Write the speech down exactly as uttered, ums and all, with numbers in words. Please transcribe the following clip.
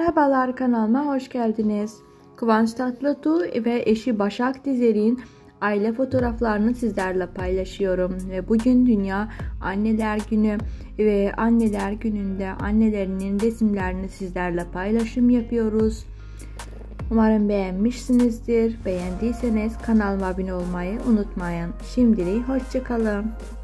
Merhabalar, kanalıma hoş geldiniz. Kıvanç Tatlıtuğ ve eşi Başak Dizer'in aile fotoğraflarını sizlerle paylaşıyorum. Ve bugün Dünya Anneler Günü ve Anneler Günü'nde annelerinin resimlerini sizlerle paylaşım yapıyoruz. Umarım beğenmişsinizdir. Beğendiyseniz kanalıma abone olmayı unutmayın. Şimdilik hoşça kalın.